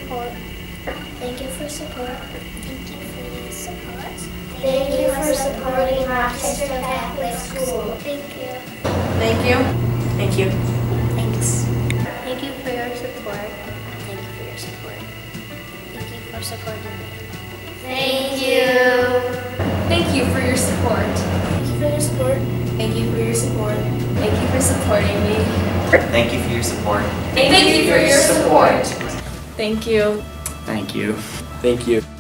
support. Thank you for support. Thank you for your support. Thank you for supporting Rochester Catholic School. Thank you. Thank you. Thank you. Thanks. Thank you for your support. Thank you for your support. Thank you for supporting me. Thank you. Thank you for your support. Thank you for your support. Thank you for your support. Thank you for supporting me. Thank you for your support. Thank you for your support. Thank you. Thank you. Thank you.